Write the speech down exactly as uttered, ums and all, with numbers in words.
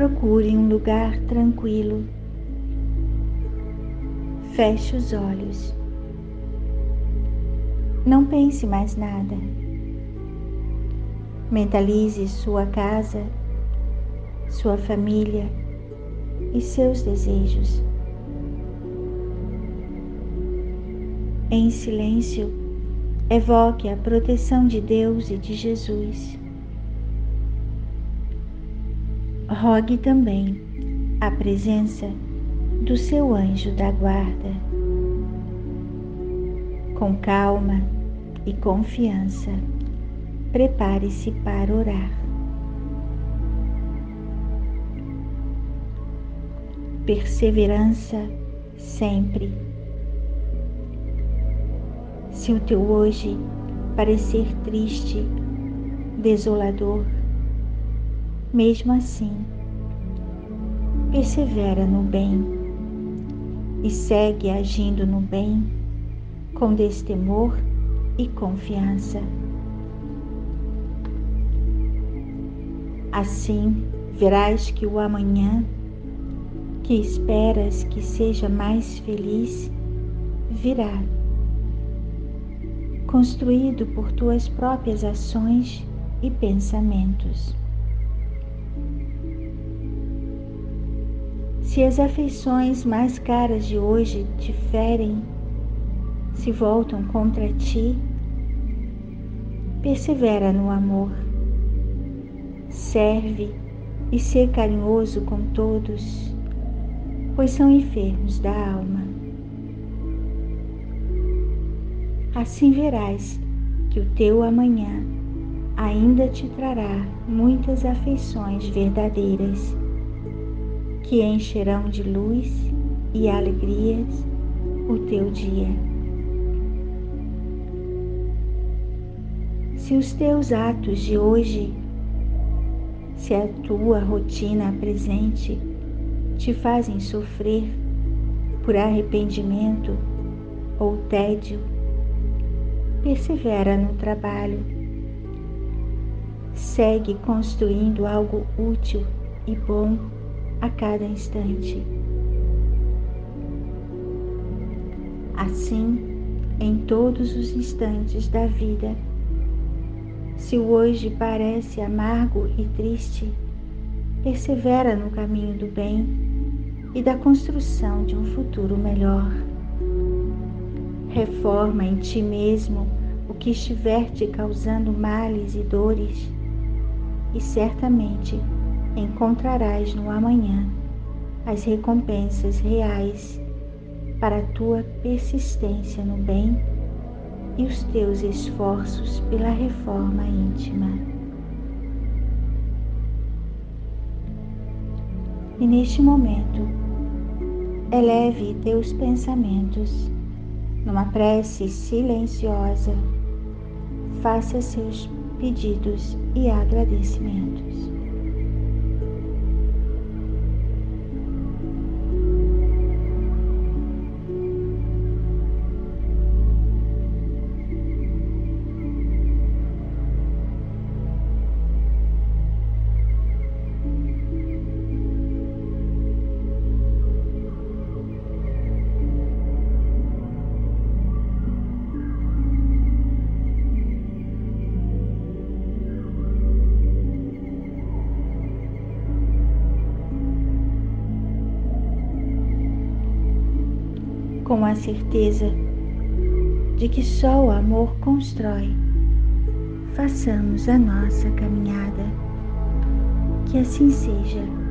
procure um lugar tranquilo. Feche os olhos. Não pense mais nada. Mentalize sua casa, sua família e seus desejos. Em silêncio, evoque a proteção de Deus e de Jesus. Rogue também a presença do seu anjo da guarda. Com calma e confiança, prepare-se para orar. Perseverança sempre. Se o teu hoje parecer triste, desolador, mesmo assim, persevera no bem e segue agindo no bem com destemor e confiança. Assim, verás que o amanhã, que esperas que seja mais feliz, virá, construído por tuas próprias ações e pensamentos. Se as afeições mais caras de hoje te ferem, se voltam contra ti, persevera no amor. Serve e sê carinhoso com todos, pois são enfermos da alma. Assim verás que o teu amanhã ainda te trará muitas afeições verdadeiras, que encherão de luz e alegrias o teu dia. Se os teus atos de hoje, se a tua rotina presente te fazem sofrer por arrependimento ou tédio, persevera no trabalho. Segue construindo algo útil e bom a cada instante. Assim, em todos os instantes da vida, se o hoje parece amargo e triste, persevera no caminho do bem e da construção de um futuro melhor. Reforma em ti mesmo o que estiver te causando males e dores, e certamente encontrarás no amanhã as recompensas reais para a tua persistência no bem e os teus esforços pela reforma íntima. E neste momento, eleve teus pensamentos numa prece silenciosa, faça seus pedidos e agradecimentos. Com a certeza de que só o amor constrói, façamos a nossa caminhada. Que assim seja.